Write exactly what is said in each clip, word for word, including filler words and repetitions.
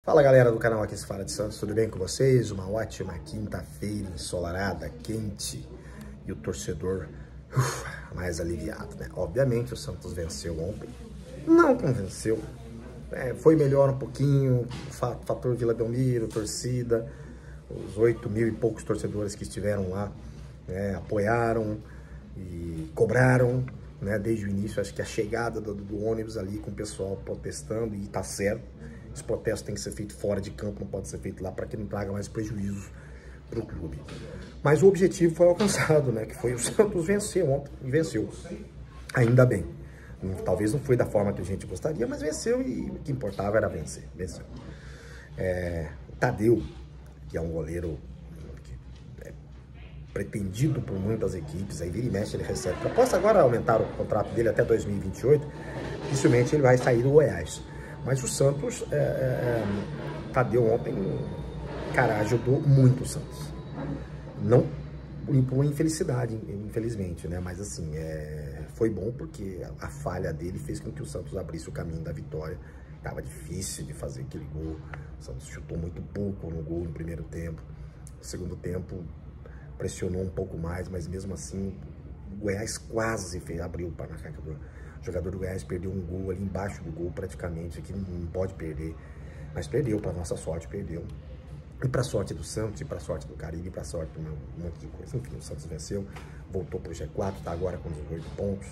Fala galera do canal Aqui se Fala de Santos, tudo bem com vocês? Uma ótima quinta-feira ensolarada, quente e o torcedor uf, mais aliviado, né? Obviamente o Santos venceu ontem, não convenceu, né? Foi melhor um pouquinho, o fator Vila Belmiro, torcida, os oito mil e poucos torcedores que estiveram lá, né? Apoiaram e cobraram, né? Desde o início, acho que a chegada do, do ônibus ali com o pessoal protestando, e tá certo. Esse protesto tem que ser feito fora de campo, não pode ser feito lá para que não traga mais prejuízos para o clube. Mas o objetivo foi alcançado, né? Que foi o Santos vencer ontem, e venceu. Ainda bem. Talvez não foi da forma que a gente gostaria, mas venceu e o que importava era vencer. Venceu. É, o Tadeu, que é um goleiro que é pretendido por muitas equipes, aí vira e mexe ele recebe proposta. Agora aumentaram o contrato dele até dois mil e vinte e oito, dificilmente ele vai sair do Goiás. Mas o Santos, é, é, Tadeu ontem, cara, ajudou muito o Santos. Não por infelicidade, infelizmente, né? Mas assim, é, foi bom porque a, a falha dele fez com que o Santos abrisse o caminho da vitória. Tava difícil de fazer aquele gol. O Santos chutou muito pouco no gol no primeiro tempo. No segundo tempo, pressionou um pouco mais, mas mesmo assim, o Goiás quase fez, abriu para marcar. O jogador do Goiás perdeu um gol ali embaixo do gol, praticamente, que não pode perder. Mas perdeu, para nossa sorte, perdeu. E para sorte do Santos, e para sorte do Caribe, e para sorte de um monte de coisa. Enfim, o Santos venceu, voltou para o G quatro, está agora com dezoito pontos.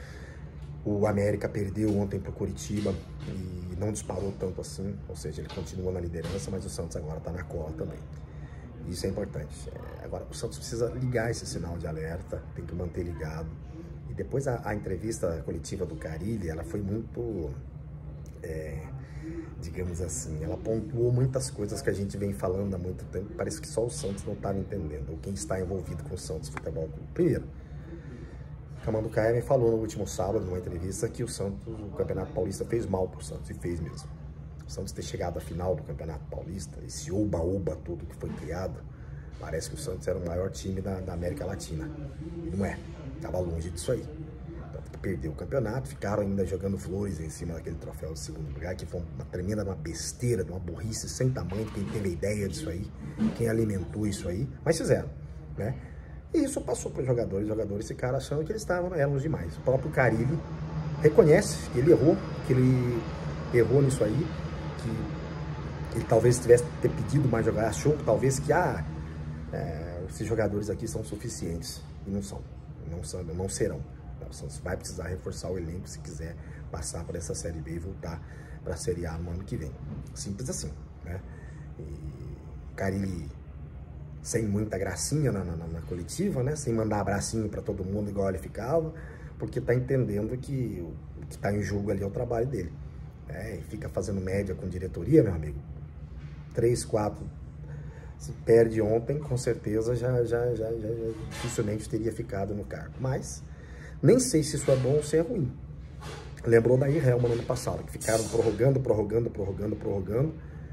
O América perdeu ontem para o Curitiba e não disparou tanto assim, ou seja, ele continua na liderança, mas o Santos agora está na cola também. Isso é importante. É, agora, o Santos precisa ligar esse sinal de alerta, tem que manter ligado. E depois a, a entrevista coletiva do Carille, ela foi muito, é, digamos assim, ela pontuou muitas coisas que a gente vem falando há muito tempo. Parece que só o Santos não estava entendendo, ou quem está envolvido com o Santos Futebol Clube. Primeiro, o Camando Caio falou no último sábado, numa entrevista, que o Santos, o Campeonato Paulista, fez mal para o Santos, e fez mesmo. O Santos ter chegado à final do Campeonato Paulista, esse oba-oba todo que foi criado, parece que o Santos era o maior time da, da América Latina. E não é. Estava longe disso aí. Perdeu o campeonato, ficaram ainda jogando flores em cima daquele troféu de segundo lugar, que foi uma tremenda, uma besteira, uma burrice sem tamanho. Quem teve a ideia disso aí, quem alimentou isso aí, mas fizeram, né? E isso passou para os jogadores, os jogadores ficaram achando que eles estavam, eram os demais. O próprio Carille reconhece que ele errou, que ele errou nisso aí, que ele talvez tivesse ter pedido mais jogar, achou que talvez que ah, é, esses jogadores aqui são suficientes, e não são. Não, são, não serão. O Santos vai precisar reforçar o elenco se quiser passar para essa Série B e voltar para a Série A no ano que vem. Simples assim, né? E Carille sem muita gracinha na, na, na coletiva, né? Sem mandar abracinho para todo mundo igual ele ficava, porque tá entendendo que o que está em jogo ali é o trabalho dele. É, e fica fazendo média com diretoria, meu amigo. Três, quatro... Se perde ontem, com certeza já, já, já, já, já dificilmente teria ficado no cargo. Mas nem sei se isso é bom ou se é ruim. Lembrou daí Helma no ano passado, que ficaram prorrogando, prorrogando, prorrogando, prorrogando.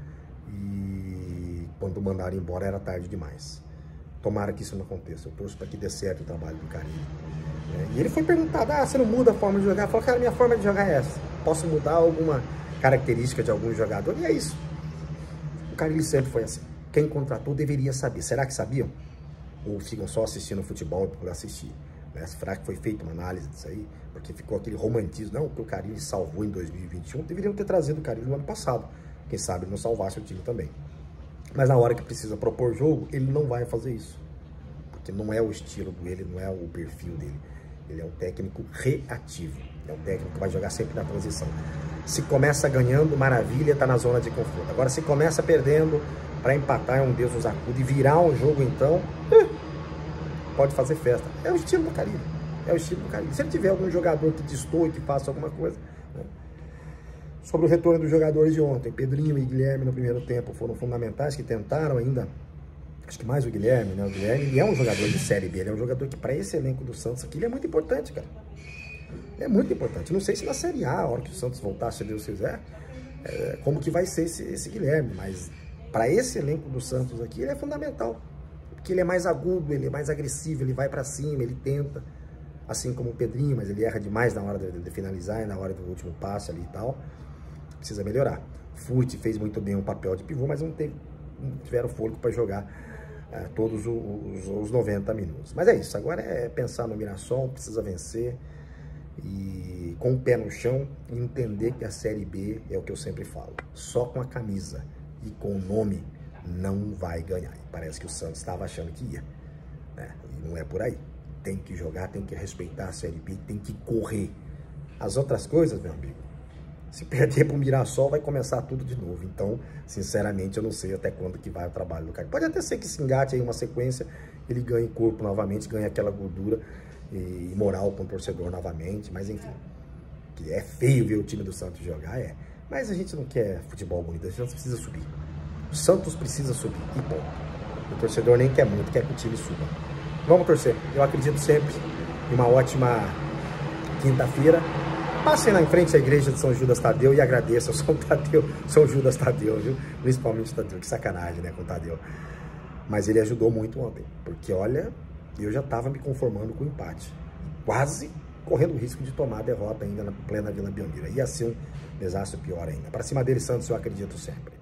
E quando mandaram embora era tarde demais. Tomara que isso não aconteça. Eu torço para que dê certo o trabalho do Carille. É, e ele foi perguntado, ah, você não muda a forma de jogar? Falou, cara, minha forma de jogar é essa. Posso mudar alguma característica de algum jogador? E é isso. O Carille sempre foi assim. Quem contratou deveria saber. Será que sabiam? Ou ficam só assistindo futebol por assistir? Né? Será que foi feita uma análise disso aí? Porque ficou aquele romantismo. Não, que o Carille salvou em dois mil e vinte e um. Deveriam ter trazido o Carille no ano passado. Quem sabe ele não salvasse o time também. Mas na hora que precisa propor jogo, ele não vai fazer isso. Porque não é o estilo dele, não é o perfil dele. Ele é um técnico reativo. É um técnico que vai jogar sempre na transição. Se começa ganhando, maravilha, está na zona de conforto. Agora, se começa perdendo, para empatar é um Deus nos acude. E virar um jogo, então, pode fazer festa. É o estilo do Carille. É o estilo do Carille. Se ele tiver algum jogador que destoe, que faça alguma coisa... Né? Sobre o retorno dos jogadores de ontem, Pedrinho e Guilherme no primeiro tempo foram fundamentais, que tentaram ainda... Acho que mais o Guilherme, né? O Guilherme ele é um jogador de Série B. Ele é um jogador que, para esse elenco do Santos aqui, ele é muito importante, cara. É muito importante. Não sei se na Série A, a hora que o Santos voltar, se Deus quiser, é, como que vai ser esse, esse Guilherme. Mas para esse elenco do Santos aqui, ele é fundamental. Porque ele é mais agudo, ele é mais agressivo, ele vai para cima, ele tenta. Assim como o Pedrinho, mas ele erra demais na hora de, de finalizar e na hora do último passe ali e tal. Precisa melhorar. Furt fez muito bem o papel de pivô, mas não, teve, não tiveram fôlego para jogar uh, todos os, os noventa minutos. Mas é isso, agora é pensar no Mirassol, precisa vencer e com o pé no chão entender que a Série B é o que eu sempre falo, só com a camisa e com o nome não vai ganhar. E parece que o Santos estava achando que ia, né? E não é por aí. Tem que jogar, tem que respeitar a Série B, tem que correr. As outras coisas, meu amigo, se perder para o Mirassol, vai começar tudo de novo. Então, sinceramente, eu não sei até quando que vai o trabalho do cara. Pode até ser que se engate aí uma sequência, ele ganhe corpo novamente, ganhe aquela gordura e moral com o torcedor novamente. Mas, enfim, que é feio ver o time do Santos jogar, é. Mas a gente não quer futebol bonito, a gente precisa subir. O Santos precisa subir, e bom. O torcedor nem quer muito, quer que o time suba. Vamos torcer. Eu acredito sempre em uma ótima quinta-feira. Passem lá em frente à igreja de São Judas Tadeu e agradeçam São Tadeu, São Judas Tadeu, viu? Principalmente Tadeu, que sacanagem, né, com o Tadeu. Mas ele ajudou muito ontem, porque olha, eu já estava me conformando com o empate. Quase correndo o risco de tomar a derrota ainda na plena Vila Belmiro. Ia ser um desastre pior ainda. Para cima dele, Santos, eu acredito sempre.